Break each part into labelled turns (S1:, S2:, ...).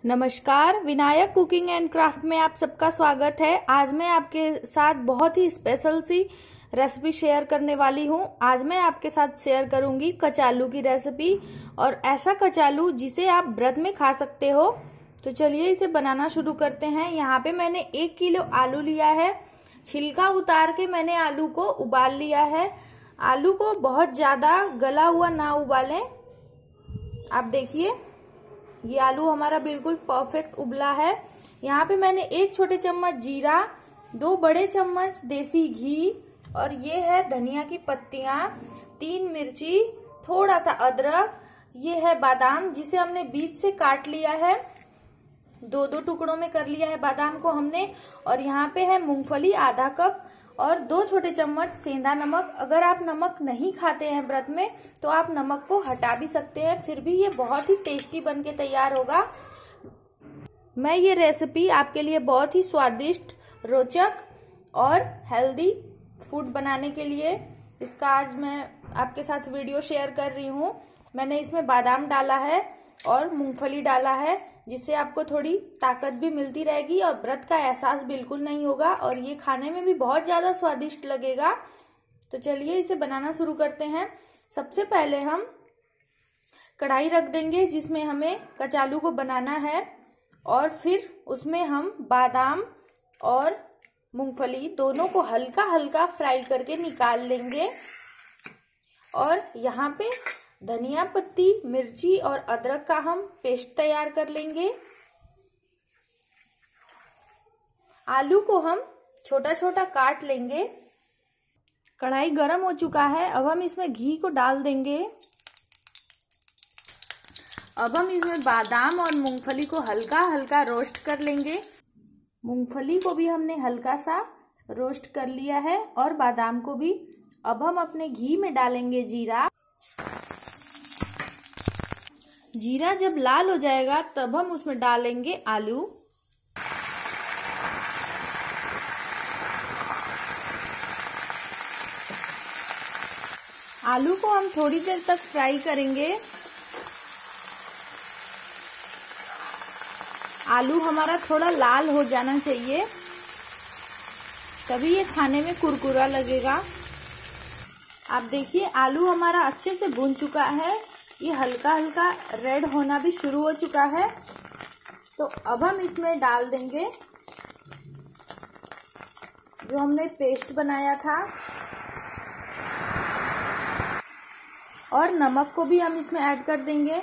S1: नमस्कार, Vinayak cooking and craft में आप सबका स्वागत है। आज मैं आपके साथ बहुत ही स्पेशल सी रेसिपी शेयर करने वाली हूं। आज मैं आपके साथ शेयर करूंगी कचालू की रेसिपी, और ऐसा कचालू जिसे आप व्रत में खा सकते हो। तो चलिए इसे बनाना शुरू करते हैं। यहाँ पे मैंने 1 किलो आलू लिया है। छिलका उतार के मैंने आलू को उबाल लिया है। आलू को बहुत ज्यादा गला हुआ ना उबालें। आप देखिए ये आलू हमारा बिल्कुल परफेक्ट उबला है। यहाँ पे मैंने 1 छोटे चम्मच जीरा, 2 बड़े चम्मच देसी घी, और ये है धनिया की पत्तियां, 3 मिर्ची, थोड़ा सा अदरक, ये है बादाम जिसे हमने बीच से काट लिया है, 2-2 टुकड़ों में कर लिया है बादाम को हमने। और यहाँ पे है मूंगफली आधा कप, और 2 छोटे चम्मच सेंधा नमक। अगर आप नमक नहीं खाते हैं व्रत में तो आप नमक को हटा भी सकते हैं, फिर भी ये बहुत ही टेस्टी बन के तैयार होगा। मैं ये रेसिपी आपके लिए बहुत ही स्वादिष्ट, रोचक और हेल्दी फूड बनाने के लिए इसका आज मैं आपके साथ वीडियो शेयर कर रही हूँ। मैंने इसमें बादाम डाला है और मूंगफली डाला है, जिससे आपको थोड़ी ताकत भी मिलती रहेगी और व्रत का एहसास बिल्कुल नहीं होगा, और ये खाने में भी बहुत ज्यादा स्वादिष्ट लगेगा। तो चलिए इसे बनाना शुरू करते हैं। सबसे पहले हम कढ़ाई रख देंगे जिसमें हमें कचालू को बनाना है, और फिर उसमें हम बादाम और मूंगफली दोनों को हल्का हल्का फ्राई करके निकाल लेंगे। और यहाँ पे धनिया पत्ती, मिर्ची और अदरक का हम पेस्ट तैयार कर लेंगे। आलू को हम छोटा छोटा काट लेंगे। कढ़ाई गरम हो चुका है, अब हम इसमें घी को डाल देंगे। अब हम इसमें बादाम और मूंगफली को हल्का हल्का रोस्ट कर लेंगे। मूंगफली को भी हमने हल्का सा रोस्ट कर लिया है, और बादाम को भी। अब हम अपने घी में डालेंगे जीरा। जीरा जब लाल हो जाएगा तब हम उसमें डालेंगे आलू। आलू को हम थोड़ी देर तक फ्राई करेंगे। आलू हमारा थोड़ा लाल हो जाना चाहिए, तभी ये खाने में कुरकुरा लगेगा। आप देखिए आलू हमारा अच्छे से भून चुका है, ये हल्का हल्का रेड होना भी शुरू हो चुका है। तो अब हम इसमें डाल देंगे जो हमने पेस्ट बनाया था, और नमक को भी हम इसमें ऐड कर देंगे।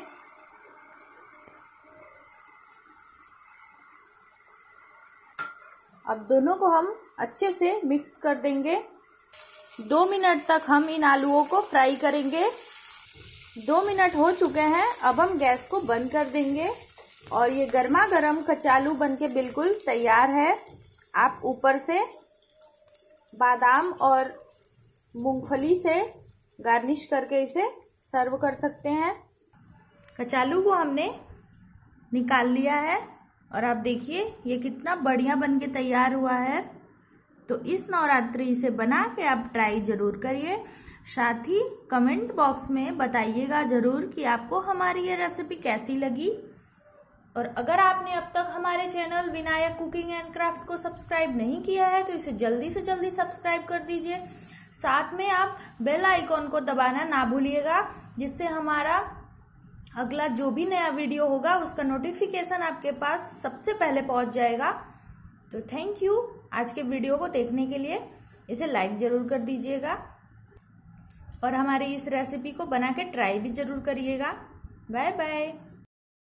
S1: अब दोनों को हम अच्छे से मिक्स कर देंगे। 2 मिनट तक हम इन आलूओं को फ्राई करेंगे। 2 मिनट हो चुके हैं, अब हम गैस को बंद कर देंगे, और ये गर्मा गर्म कचालू बनके बिल्कुल तैयार है। आप ऊपर से बादाम और मूंगफली से गार्निश करके इसे सर्व कर सकते हैं। कचालू को हमने निकाल लिया है, और आप देखिए ये कितना बढ़िया बनके तैयार हुआ है। तो इस नवरात्रि इसे बना के आप ट्राई जरूर करिए। साथ ही कमेंट बॉक्स में बताइएगा जरूर कि आपको हमारी ये रेसिपी कैसी लगी। और अगर आपने अब तक हमारे channel Vinayak cooking and craft को सब्सक्राइब नहीं किया है तो इसे जल्दी से जल्दी सब्सक्राइब कर दीजिए। साथ में आप बेल आइकॉन को दबाना ना भूलिएगा, जिससे हमारा अगला जो भी नया वीडियो होगा उसका नोटिफिकेशन आपके पास सबसे पहले पहुंच जाएगा। तो थैंक यू आज के वीडियो को देखने के लिए। इसे लाइक जरूर कर दीजिएगा, और हमारी इस रेसिपी को बना के ट्राई भी जरूर करिएगा। Bye bye.